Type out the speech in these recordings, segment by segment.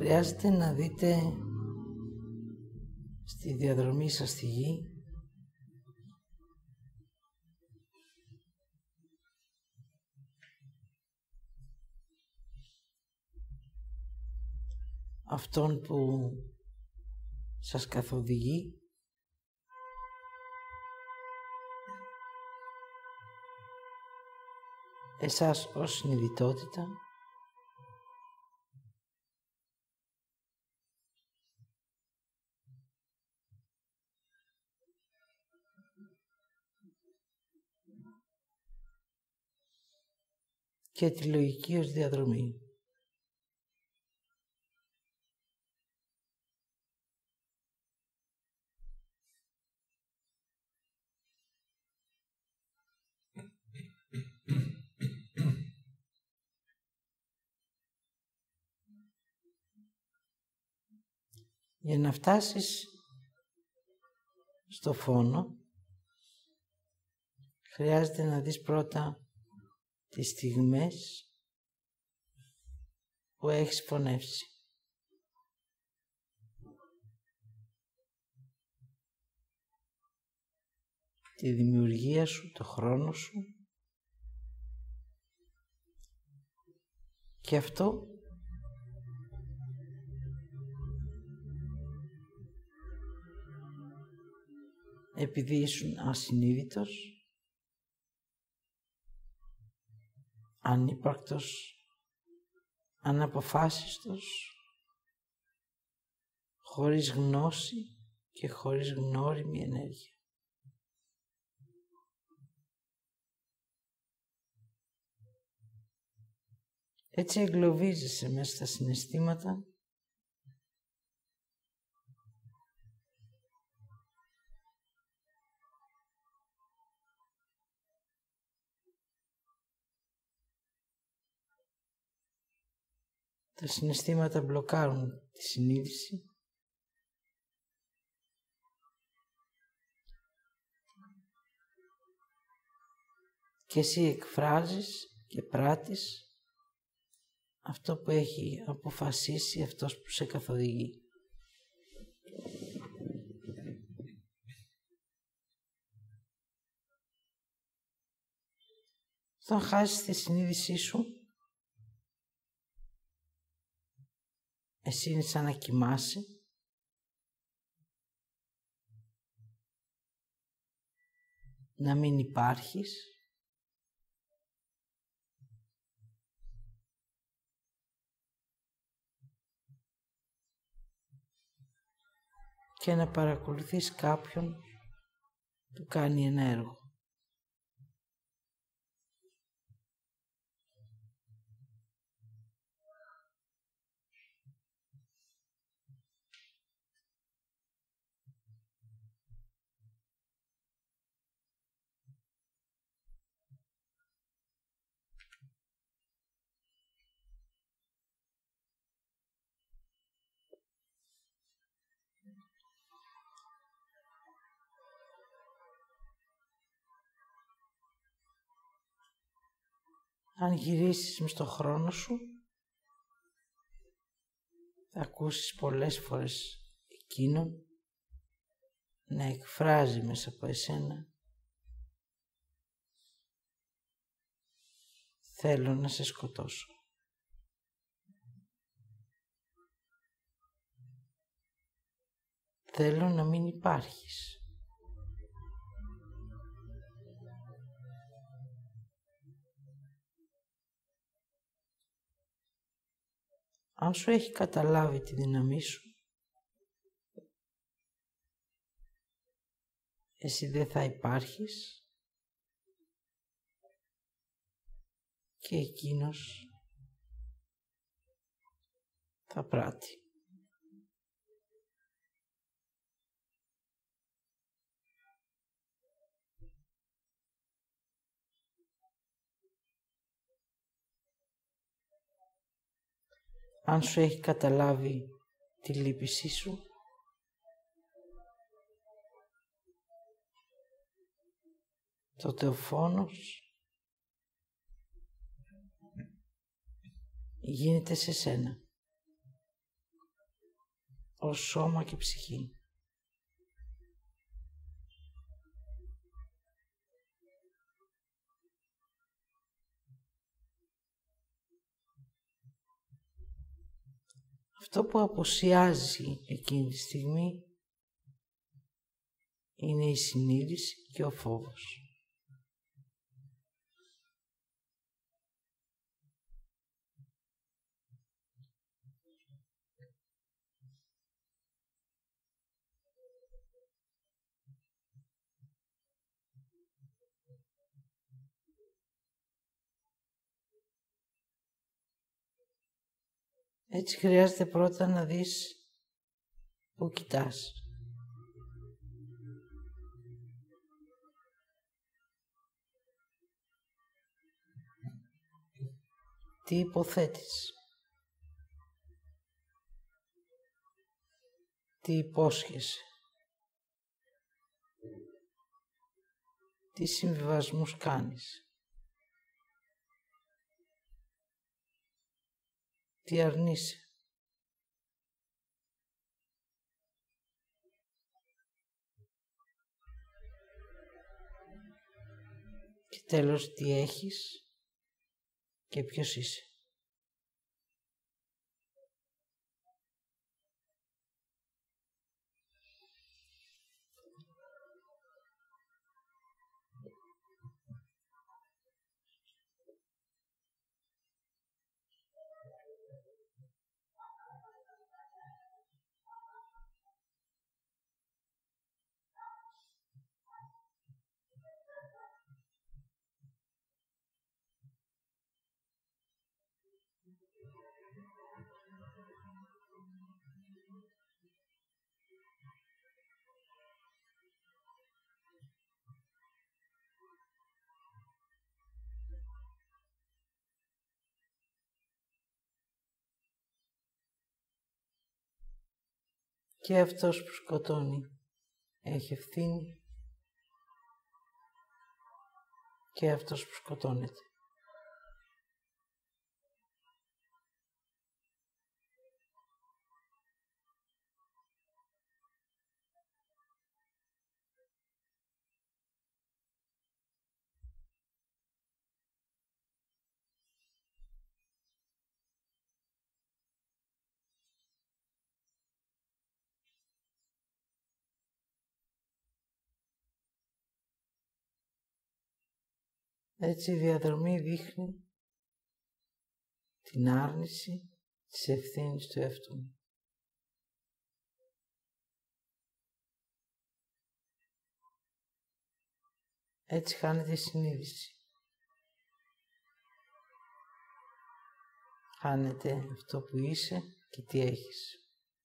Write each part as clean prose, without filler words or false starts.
χρειάζεται να δείτε στη διαδρομή σας στη γη αυτόν που σας καθοδηγεί, εσάς ως συνειδητότητα, και τη λογική ως διαδρομή. Για να φτάσεις στο φόνο, χρειάζεται να δεις πρώτα τις στιγμές που έχεις φωνεύσει. Τη δημιουργία σου, το χρόνο σου, και αυτό επειδή ήσουν ασυνείδητος, ανύπαρκτος, αναποφάσιστος, χωρίς γνώση και χωρίς γνώριμη ενέργεια. Έτσι εγκλωβίζεσαι μέσα στα συναισθήματα τα συναισθήματα μπλοκάρουν τη συνείδηση και εσύ εκφράζεις και πράττεις αυτό που έχει αποφασίσει αυτός που σε καθοδηγεί. Όταν χάσεις τη συνείδησή σου, εσύ είναι σαν να κοιμάσαι να μην υπάρχεις και να παρακολουθείς κάποιον που κάνει ένα έργο. Αν γυρίσεις μες στον χρόνο σου, θα ακούσεις πολλές φορές εκείνον να εκφράζει μέσα από εσένα «Θέλω να σε σκοτώσω». «Θέλω να μην υπάρχεις». Αν σου έχει καταλάβει τη δύναμή σου, εσύ δεν θα υπάρχεις και εκείνος θα πράττει. Αν σου έχει καταλάβει τη λύπησή σου, τότε ο φόνος γίνεται σε σένα. ως σώμα και ψυχή. Αυτό που αποσιάζει εκείνη τη στιγμή είναι η συνείδηση και ο φόβος. Έτσι χρειάζεται πρώτα να δεις που κοιτάς. Τι υποθέτεις. Τι υπόσχεσαι. Τι συμβιβασμούς κάνεις. Τι αρνείσαι. Και τέλος τι έχεις και ποιος είσαι. Και αυτός που σκοτώνει έχει ευθύνη και αυτός που σκοτώνεται. Έτσι η διαδρομή δείχνει την άρνηση της ευθύνης του εαυτού μου. Έτσι χάνεται η συνείδηση. Χάνεται αυτό που είσαι και τι έχεις.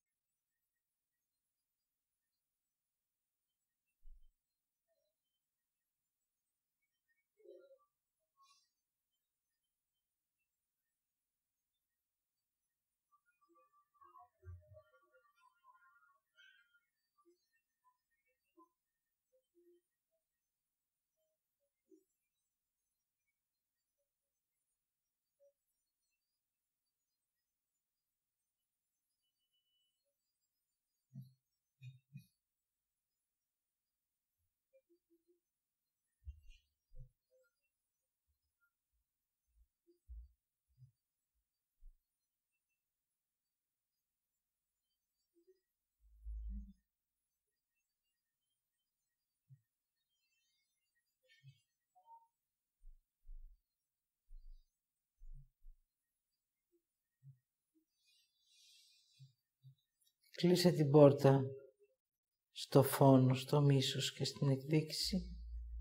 Κλείσε την πόρτα στο φόνο, στο μίσος και στην εκδίκηση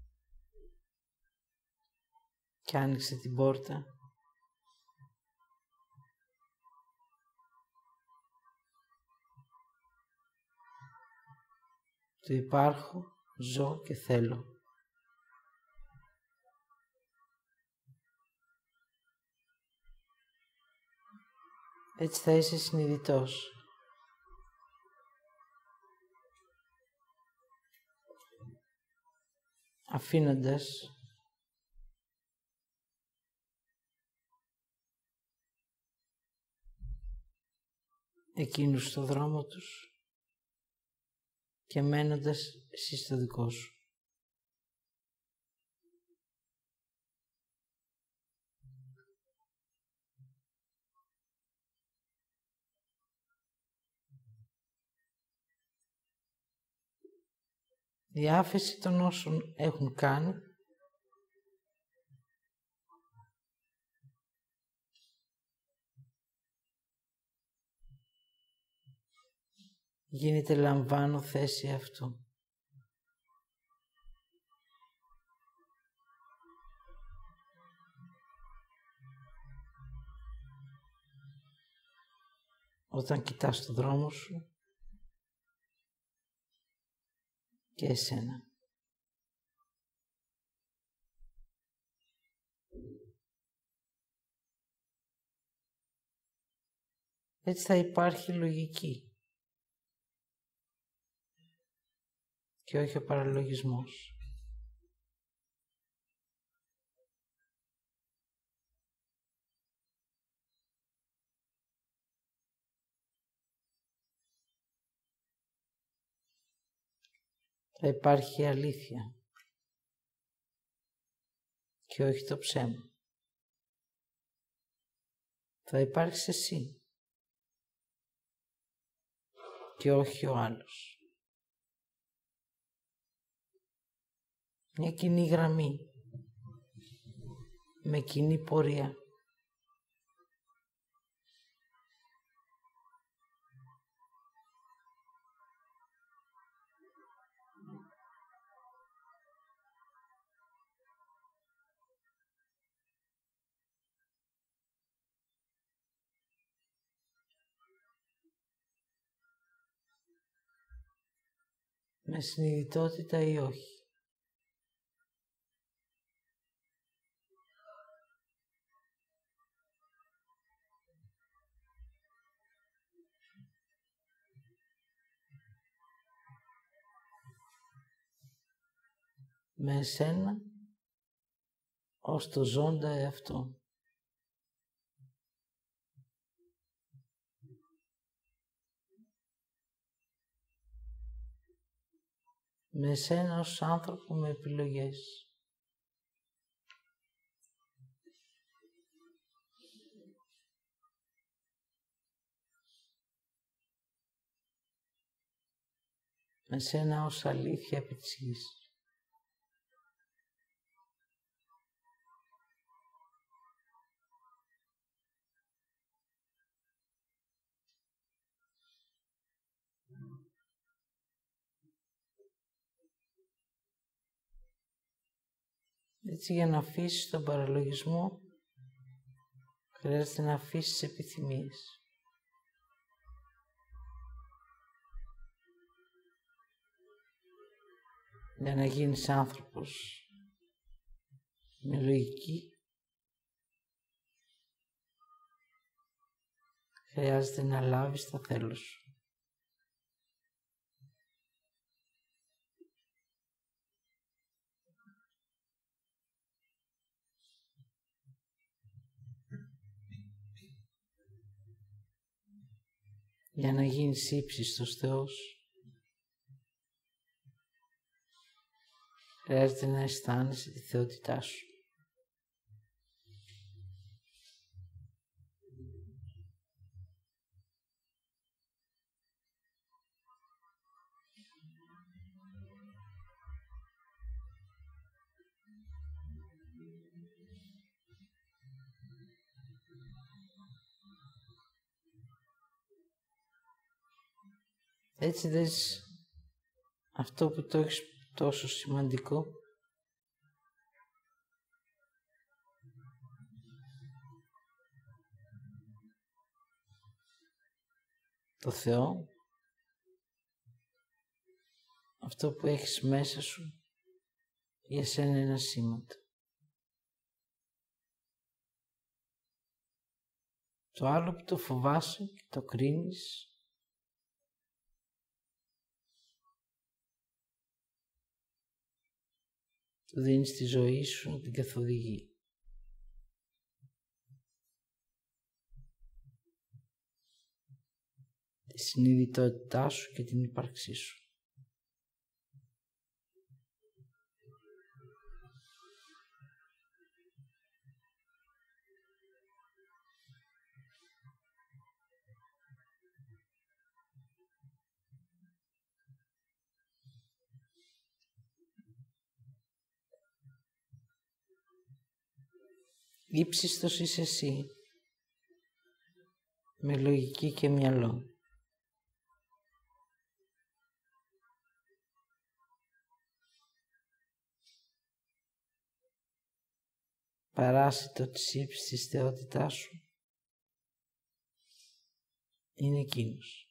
και άνοιξε την πόρτα του υπάρχω, ζω και θέλω. Έτσι θα είσαι συνειδητός. Αφήνοντας εκείνους στο δρόμο τους και μένοντας εσύ στο δικό σου. Η άφεση των όσων έχουν κάνει γίνεται λαμβάνω θέση αυτού. Όταν κοιτάς το δρόμο σου και εσένα. Έτσι θα υπάρχει λογική και όχι ο παραλογισμός. Θα υπάρχει αλήθεια και όχι το ψέμα. Θα υπάρξεις εσύ και όχι ο άλλος. Μια κοινή γραμμή με κοινή πορεία. Με συνειδητότητα ή όχι. Με εσένα ως το ζώντα εαυτό. Με εσένα ως άνθρωπο με επιλογές. Με εσένα ως αλήθεια επί της γης. Έτσι για να αφήσεις τον παραλογισμό χρειάζεται να αφήσεις επιθυμίες. Για να γίνεις άνθρωπος με λογική χρειάζεται να λάβεις τα θέλω σου. Για να γίνεις ύψιστος Θεός χρειάζεται να αισθάνεσαι τη θεότητά σου. Έτσι δες αυτό που το έχεις τόσο σημαντικό, το Θεό, αυτό που έχεις μέσα σου για σένα είναι ασήμαντο. Το άλλο που το φοβάσαι και το κρίνεις του δίνεις τη ζωή σου να την καθοδηγεί. Τη συνειδητότητά σου και την ύπαρξή σου. Ύψιστος είσαι εσύ, με λογική και μυαλό. Παράσιτο της ύψιστης θεότητάς σου είναι εκείνος.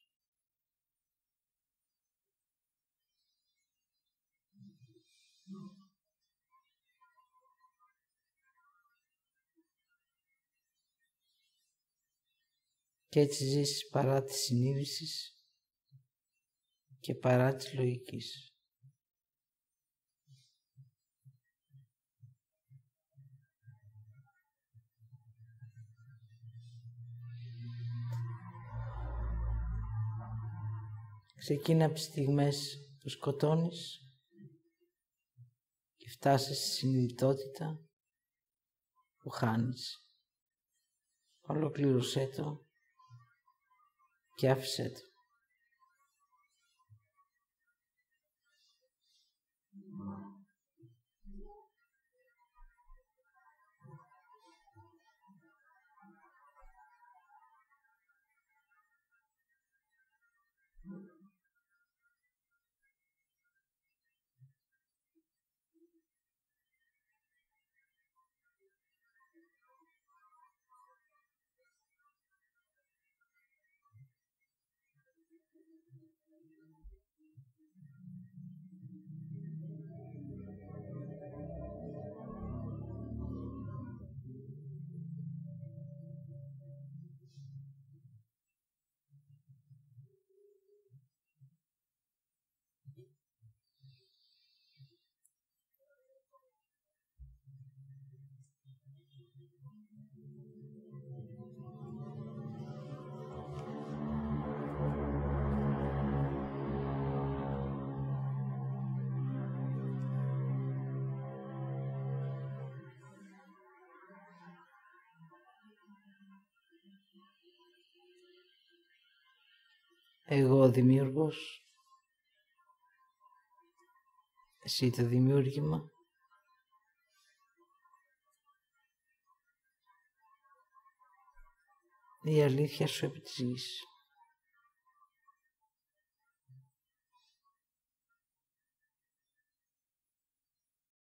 Και έτσι ζήσεις παρά της συνείδησης και παρά της λογικής. Ξεκίνα από τις στιγμές που σκοτώνεις και φτάσεις στη συνειδητότητα που χάνεις. Ολοκλήρωσέ το και άφησέ το. Εγώ ο δημιουργός, εσύ το δημιούργημα, η αλήθεια σου επί της γης.